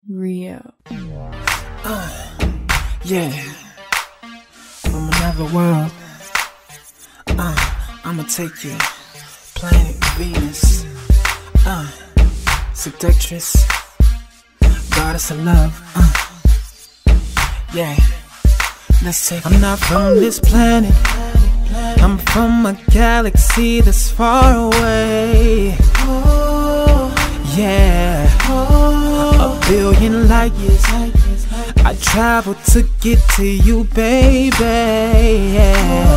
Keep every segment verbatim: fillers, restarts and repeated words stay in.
Rio. Uh, yeah, from another world. Uh, I'ma take you, planet Venus. Uh, seductress, goddess of love. Uh, yeah, let's take. I'm not from this planet. I'm from a galaxy that's far away. Yeah, a billion light years I traveled to get to you, baby. Yeah.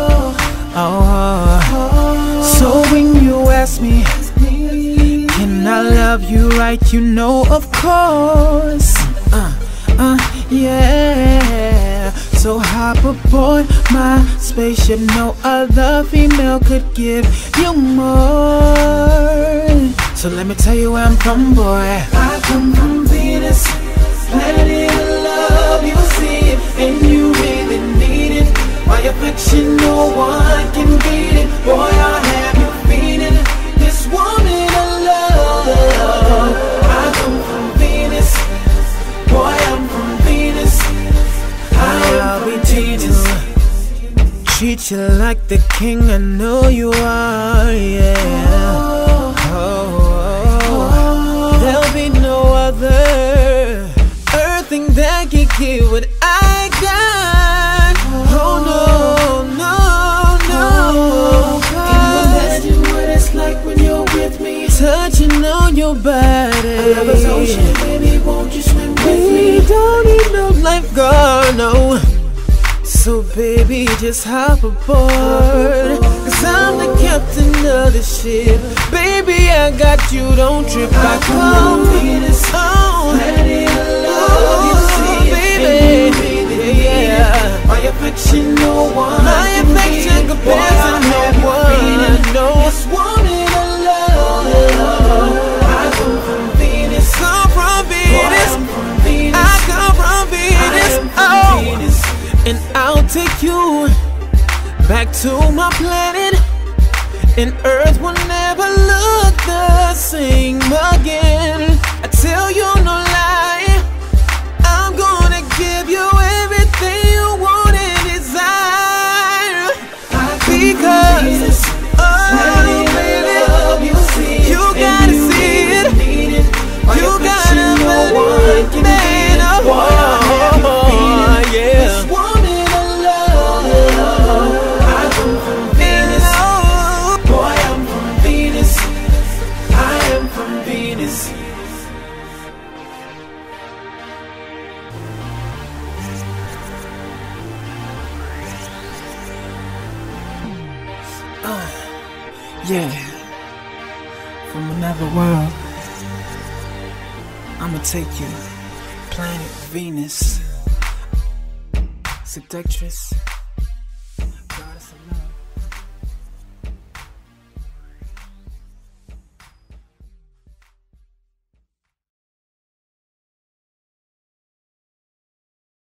Oh, so when you ask me, can I love you right? You know, of course. Uh, uh, yeah. So hop aboard my spaceship. No other female could give you more. So let me tell you where I'm from, boy. I come from Venus, planet of love. You see it, and you really need it. My affection, no one can beat it. Boy, I have you feeling this woman of love. I come from Venus, boy, I'm from Venus. I am from Venus. Treat you like the king, I know you are, yeah. There'll be no other earthing that can give what I got. Oh no, no, no. Can you imagine what it's like when you're with me? Touching on your body. I love this ocean, baby, won't you swim with me? We don't need no lifeguard, no. So baby, just hop aboard, cause I'm the captain of the ship. Baby, I got you, don't trip. I come Venus, oh, planet of love. You see it, baby, yeah. My affection, no one. My affection compares to no one. No, this woman of love. I come from Venus, come from Venus. I come from Venus, oh. And I'll take you back to my planet, and Earth will never look the same again. I tell you no lie, I'm gonna give you everything you want and desire. Because, oh baby, you gotta see it, you gotta believe it, man. Oh, yeah. Uh, yeah, from another world. I'ma take you, planet Venus, seductress.